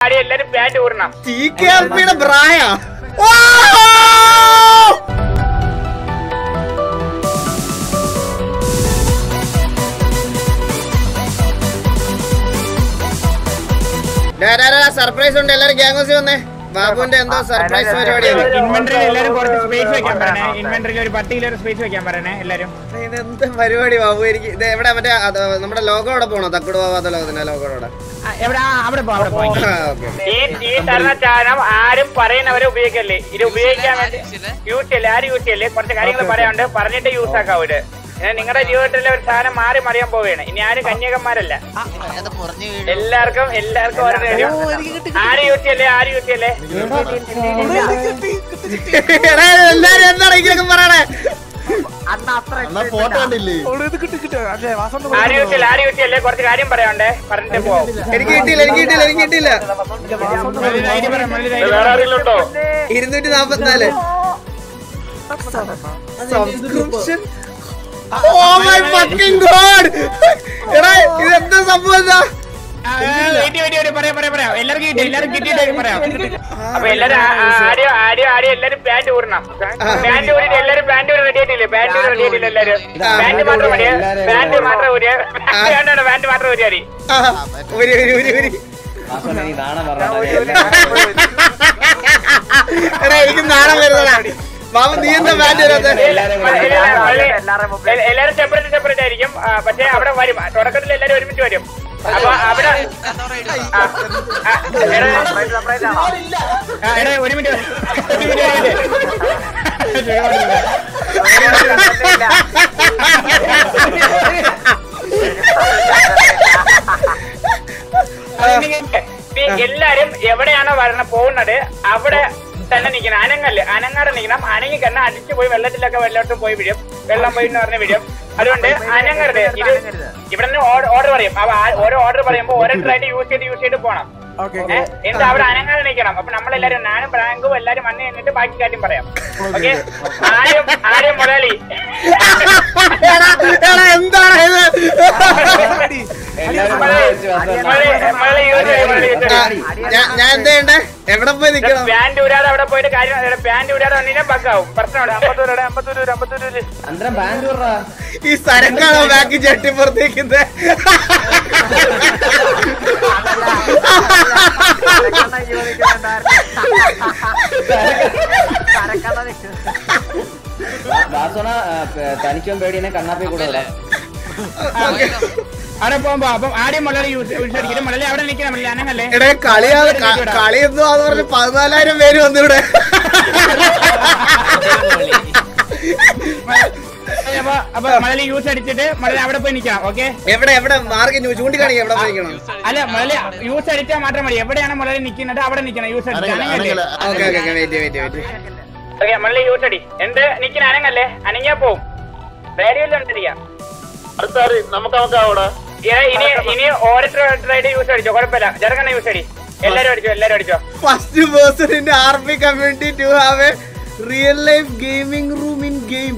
എല്ലാരും pant ഊരണം. TKLPയുടെ ബ്രായ. Surprise ഉണ്ട്. എല്ലാരും ഗ്യാങ് വന്നേ. ബാബുവിന്റെ എന്തോ സർപ്രൈസ് പരിപാടിയാണ്. ഇൻവെന്ററിയിൽ എല്ലാരും കുറച്ച് സ്പേസ് വെക്കാൻ പറയണേ. ഇൻവെന്ററിയിൽ ഒരു 10 കിലോ സ്പേസ് വെക്കാൻ പറയണേ എല്ലാരും. ഇതെന്ത് പരിപാടി ബാബു? എനിക്ക് ഇത് എവിടെ മറ്റേ നമ്മുടെ ലോഗോടെ പോണോ? തക്കുട് പോവാത്ത ലോകത്തിന്റെ ലോഗോടെ ഈ തരുന്ന ചാനം ആരും പറയുന്നവരെ ഉപയോഗിക്കല്ലേ. ഇത് ഉപയോഗിക്കാൻ വേണ്ടി യൂസ് ചെയ്യല്ലേ. ആരും യൂസ് ചെയ്യല്ലേ. കുറച്ച് കാര്യങ്ങൾ പറയാനുണ്ട്, പറഞ്ഞിട്ട് യൂസ് ആക്കാം. ഇവിടെ നിങ്ങളുടെ ജീവിതത്തിലെ ഒരു സാധനം മാറി മറിയാൻ പോവുകയാണ്. ഇനി ആരും കന്യാകന്മാരല്ല. എല്ലാവർക്കും ഓരോ കാര്യം. ആര് യൂസ് ചെയ്യല്ലേ? എല്ലാരും എന്താണ് ഇങ്ങനെയൊക്കെ പറയണേ? ആര് യൂസ് ചെയ്യല്ലേ? കുറച്ച് കാര്യം പറയാനുണ്ടേ, പറഞ്ഞിട്ട് പോവാം. എനിക്ക് കിട്ടിയില്ല. 244 subscription. Oh my fucking god! എടാ ഇതെന്താ സംഭവം? എല്ലാരും കിട്ടിയിട്ട് പറയാം. അപ്പൊ എല്ലാരും എല്ലാരും പാന്റ് ഊരണം. പാന്റ് ഊരിട്ട് എല്ലാരും പാന്റ് ഊരി റെഡി ആയിട്ടില്ലേ? പാന്റ് റെഡി ആയിട്ടില്ല എല്ലാരും. പാന്റ് മാത്രം ഊരിയ. പാന്റ് മാത്രം ഊരിയാ എടാ എനിക്ക് നാണം വരുന്നതാ. ബാബു നീ എന്താ പാന്റ് വരാത്ത? എല്ലാരും സെപ്പറേറ്റ് ആയിരിക്കും. പക്ഷെ അവിടെ വരും. തുടക്കത്തിൽ എല്ലാരും ഒരുമിച്ച് വരും. അപ്പൊ അവിടെ ഒരു മിനിറ്റ് എല്ലാരും എവിടെയാണോ പോകുന്നത് അവിടെ തന്നെ നിൽക്കണം. അനങ്ങാതെ നിൽക്കണം. അനങ്ങി കണ്ണ അടിച്ചു പോയി വെള്ളത്തിലൊക്കെ പോയി വിടും. വെള്ളം പോയി എന്ന് പറഞ്ഞ് വിടും. അതുകൊണ്ട് അനങ്ങരുത്. ഇത് ഇവിടെ നിന്ന് ഓർഡർ പറയും. ഓരോ ഓർഡർ പറയുമ്പോ ഓരോ ട്രൈഡ് യൂസ് ചെയ്ത് പോണം. എന്നിട്ട് അവിടെ അനങ്ങാതെ നിൽക്കണം. അപ്പൊ നമ്മളെല്ലാരും ഞാനും പ്രാങ്കും എല്ലാരും വന്ന് എന്നിട്ട് ബാക്കി കാര്യം പറയാം. ഓക്കെ? ആദ്യം മുതലാളി എന്താണ് ഞാൻ എന്താ ചെയ്യണ്ടേ? എവിടെ പോയി നിൽക്കണം? പാന്റ് ഊരാതെ അവിടെ പോയിട്ട് കാര്യം. പാന്റ് ഊരാതെ വന്നിട്ട് ബഗ്ഗാവും. പ്രശ്നമാണ്. 52 ഈ സരക്കാണോ ബാക്കി ചട്ടിപ്പുറത്തേക്കുന്നത്? തനിക്കും പേടിനെ കണ്ണാപ്പി കൂടെ അവിടെ പോകുമ്പോ അപ്പം ആദ്യം മലയാളി യൂസ് അടിക്കും. മലയാളി അവിടെ നിൽക്കണം. അനങ്ങല്ലേ? എടേ കളി എന്തോ അത് പറഞ്ഞ് 14,000 പേര് വന്നു ഇവിടെ. അപ്പൊ മലയാളി യൂസ് അടിച്ചിട്ട് മലയാളി അവിടെ പോയി നിൽക്കണം. ഓക്കെ? എവിടെ മാർഗം ചൂണ്ടിക്കാണിക്കുക എവിടെ പോയിക്കണം? അല്ല മലയാളി യൂസ് അടിച്ചാൽ മാത്രം മതി. എവിടെയാണ് മലയാളി നിൽക്കുന്നത് അവിടെ നിൽക്കണം. യൂസ് അടിച്ചാൽ മലയാളി യൂസ് അടി. എന്ത് നിൽക്കുന്ന അനങ്ങല്ലേ? അനങ്ങിയാ പോവും. റേഡിയോയിലും തിരിക്കാം. ഇനി ഓരോരുത്തരുടെ യൂസ് അടിച്ചോ. കുഴപ്പമില്ല. ജർഗണ്ണ യൂസ് അടി. എല്ലാരും അടിച്ചോ. First person in RP community to have a real life gaming room in game.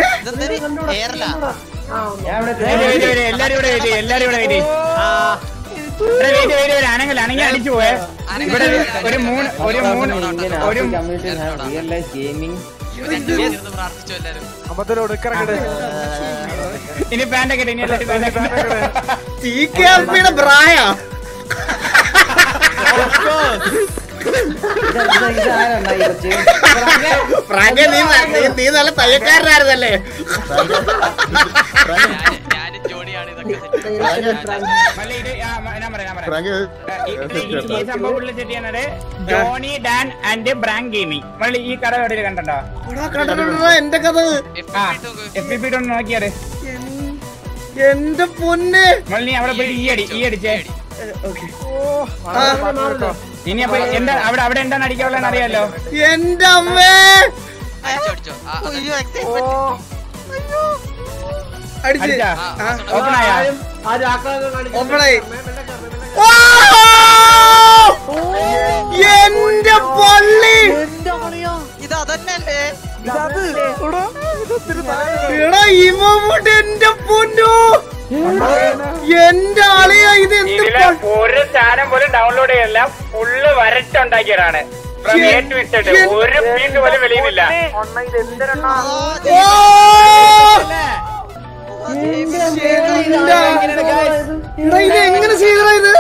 അനങ്ങി അടിച്ചു പോയേ. ഇവിടെ ഒരു ഇനി പാൻറ്റൊക്കെ TKLPയുടെ ബ്രായ. ഫ്രാങ്കെ നീ നല്ല തയ്യക്കാരനായിരുന്നല്ലേ? ഈ സംഭവം സെറ്റ് ചെയ്യുന്നത് Johnny Dan and Brank gaming. ഈ കട എവിടെയും കണ്ടോ? എന്റെ കഥ FPP നോക്കിയാറ്. എന്റെ പൊന്നെ മള്ളി അവിടെ പോയി ഈ അടിച്ചേ. ഇനി അപ്പൊ എന്താ അവിടെ എന്താണ് അടിക്കാനുള്ളതെന്ന് അറിയാലോ? എന്റെ അമ്മേ ഓപ്പണായി. എന്റെ പള്ളി എന്റെ പൊന്നോ എന്റെ ആളിയാ. ഇത് ഒരു സാധനം പോലും ഡൗൺലോഡ് ചെയ്യല്ല. ഫുള്ള് വരച്ചുണ്ടാക്കിയതാണ്. ഒരു പീക്ക് പോലും വെളിയുന്നില്ല. ഇത് എങ്ങനെ ചെയ്തടാ ഇത്?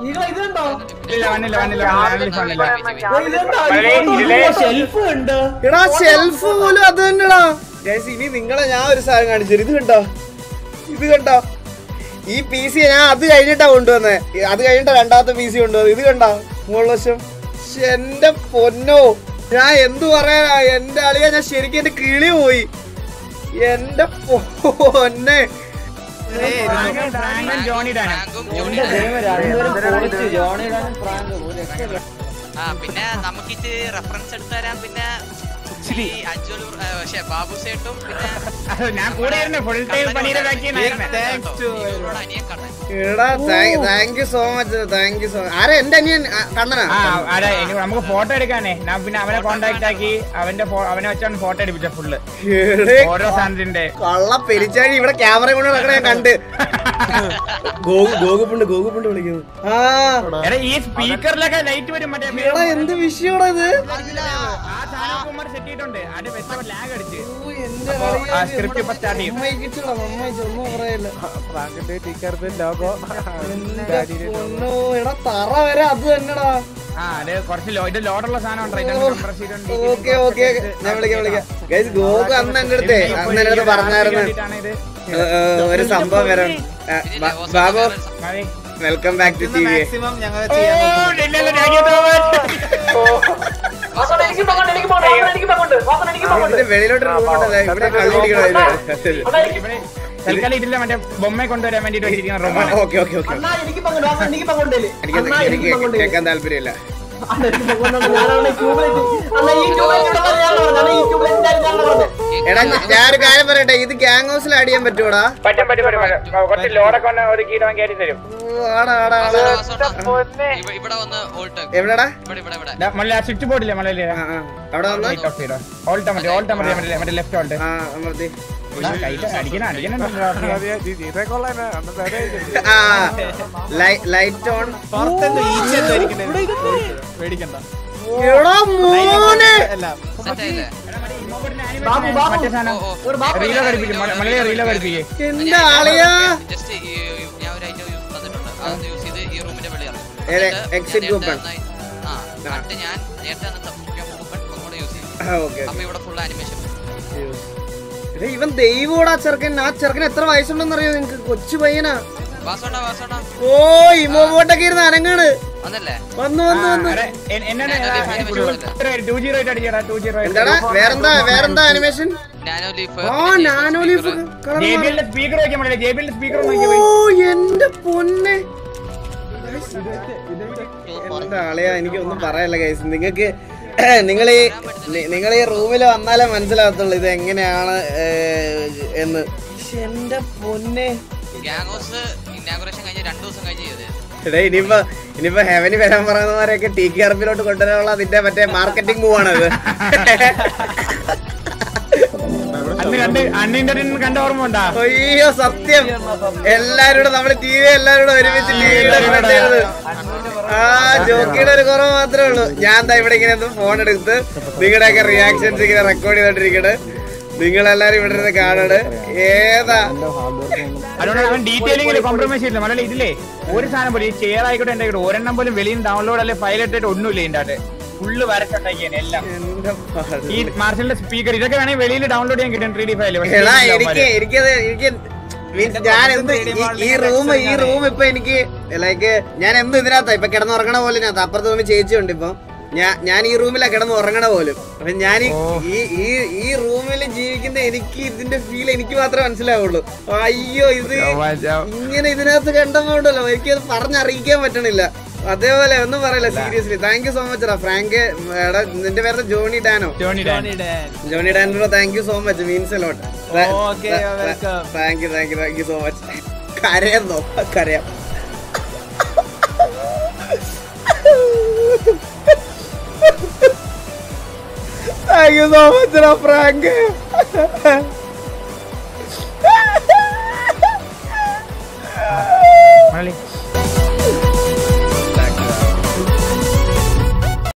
എടാ ഷെൽഫ് പോലും അത് തന്നെടാ. ഇനി നിങ്ങളെ ഞാൻ ഒരു സാധനം കാണിച്ചു. ഇത് കണ്ടോ, ഇത് കണ്ടോ? ഈ പി സി ഞാൻ അത് കഴിഞ്ഞിട്ടാ കൊണ്ടുവന്നേ. അത് കഴിഞ്ഞിട്ടാ രണ്ടാമത്തെ പി സി കൊണ്ടുവന്നത്. ഇത് കണ്ടോ മുകൾ വശം? എന്റെ പൊന്നോ, ഞാൻ എന്തു പറയാനാ എന്റെ അളിയാ. ഞാൻ ശരിക്കും എന്റെ കിളി പോയി. എന്റെ പൊന്നെ, പിന്നെ നമുക്കിത് റെഫറൻസ് എടുത്തു തരാൻ പിന്നെ ബാബു സേട്ടും ഞാൻ കൂടെ എടാ thank you so much, thank you so much. ആരാ എന്റെ അനിയൻ കണ്ണനാ? നമുക്ക് ഫോട്ടോ എടുക്കാനേ. ഞാൻ പിന്നെ അവനെ കോണ്ടാക്ട് ആക്കി അവനെ വെച്ചാണ് ഫോട്ടോ എടുപ്പിച്ച ഫുള്ള് ഓരോ സാധനത്തിന്റെ. കള്ള പെരിച്ചാഴി ഇവിടെ ക്യാമറ കൊണ്ട് നടക്കണ ഞാൻ കണ്ട്. ഗോകുപ്പുണ്ട് വിളിക്കുന്നു. ഈ സ്പീക്കറിലൊക്കെ ലൈറ്റ് വരും. മറ്റേ എന്ത് വിഷയമാണോ ഇത്? സെറ്റ് ചെയ്തിട്ടുണ്ട്. അത് ലാഗ് അടിച്ച് തറ വരെ അത് തന്നെടാ. കുറച്ച് ഇത് ലോഡുള്ള സാധനം. ഓക്കെ ഓക്കെ, ഞാൻ വിളിക്കാം. ഗോകു അന്ന് എന്റെ അടുത്ത് പറഞ്ഞായിരുന്നു ഒരു സംഭവം വരാൻ. Babu welcome back to T V. വെളിയിലോട്ട് തൽക്കാലം ഇതില്ല മറ്റേ ബൊമ്മയെ കൊണ്ടുവരാൻ വേണ്ടിട്ട് വെച്ചിരിക്കുന്ന റൂമാണ്. എനിക്ക് കേൾക്കാൻ താല്പര്യമില്ല. എടാ ഞാനൊരു കാര്യം പറയട്ടെ, ഇത് ഗ്യാങ് ഹൗസിൽ ആഡ് ചെയ്യാൻ പറ്റൂടാ? എവിടെടാ? സ്വിച്ച് ബോർഡില്ലേ മലയില് അവിടെ ലൈറ്റ് ഓൺ. എടാ മോനെ, എന്റെ ആളിയാ. Exit coupon. ഇവൻ ദൈവോടാ ചെറുക്കൻ. ആ ചെറുക്കൻ എത്ര വയസ്സുണ്ടെന്ന് അറിയോ നിങ്ങക്ക്? കൊച്ചു പയ്യനാ. ഓ ഇമോബോട്ടൊക്കെ ഇരുന്ന് അനങ്ങാണ്. വന്നു. എന്താടാ വേറെന്താ അനിമേഷൻ? Nano leaf. ഓ എന്റെ പൊന്നെ, എന്റെ ആളെയാ. എനിക്കൊന്നും പറയല്ല ഗൈസ്. നിങ്ങൾ ഈ റൂമിൽ വന്നാലേ മനസ്സിലാകത്തുള്ളൂ ഇത് എങ്ങനെയാണ് എന്ന്. എന്റെ പൊന്നെ, ഇനിയിപ്പോ ഹെവന് വരാൻ പറയുന്നവരെയൊക്കെ ടി കെ ആർപിയിലോട്ട് കൊണ്ടുവരാനുള്ള അതിന്റെ മറ്റേ മാർക്കറ്റിംഗ് മൂവ് ആണത്. അയ്യോ സത്യം, എല്ലാരോടും നമ്മള് ടി വി എല്ലാരോടും ഒരുമിച്ച് ടിവിയുടെ ആ ജോക്കിയുടെ ഒരു കുറവ് മാത്രമേ ഉള്ളൂ. ഞാൻ എന്താ ഇവിടെ ഇങ്ങനെ ഒന്ന് ഫോൺ എടുത്ത് നിങ്ങളുടെയൊക്കെ റിയാക്ഷൻസ് ഇങ്ങനെ റെക്കോർഡ് ചെയ്തോണ്ടിരിക്കണ്. നിങ്ങളെല്ലാരും ഇവിടെ ഇരുന്ന് കാണണ്. ഏതാ ഡീറ്റെയിലിംഗ് കോംപ്രമൈസ് ചെയ്തില്ല മലയാളം. ഇതില്ലേ ഒരു സാധനം പോലും ചെയർ ആയിക്കോട്ടെ എന്റെ ഒരെണ്ണം പോലും വെളിയിൽ ഡൗൺലോഡ് അല്ലെ ഫയൽ ഇട്ടിട്ട് ഒന്നുമില്ല. ഇതിന്റെ ഫുള്ള് വരച്ചുണ്ടാക്കിയാണ് എല്ലാം. ഈ മാർഷലിന്റെ സ്പീക്കർ ഇതൊക്കെ വേണമെങ്കിൽ വെളിയിൽ ഡൗൺലോഡ് ചെയ്യാൻ കിട്ടും 3D ഫയൽ. ഞാൻ എന്ത് ഈ റൂം ഇപ്പൊ എനിക്ക് ലൈക്ക് ഞാൻ എന്ത് ഇതിനകത്താ ഇപ്പൊ കിടന്നുറങ്ങണ പോലെ ഞാൻ അപ്പുറത്ത് റൂമിൽ ചേച്ചിയുണ്ട്. ഇപ്പൊ ഞാൻ ഈ റൂമിലാ കിടന്ന് ഉറങ്ങണ പോലും. അപ്പൊ ഞാൻ ഈ റൂമിൽ ജീവിക്കുന്ന എനിക്ക് ഇതിന്റെ ഫീൽ എനിക്ക് മാത്രമേ മനസ്സിലാവുള്ളൂ. അയ്യോ ഇത് ഇങ്ങനെ ഇതിനകത്ത് കണ്ടപ്പോണ്ടല്ലോ എനിക്കത് പറഞ്ഞറിയിക്കാൻ പറ്റണില്ല. അതേപോലെ ഒന്നും പറയില്ല seriously. Thank you so much റാ ഫ്രാങ്ക്. നിന്റെ പേര് ജോണി ഡാനോ? ജോണി ഡാനോ thank you so much, means a lot. Thank you so much. കരയാം കരയാം. Thank you so much, Frank.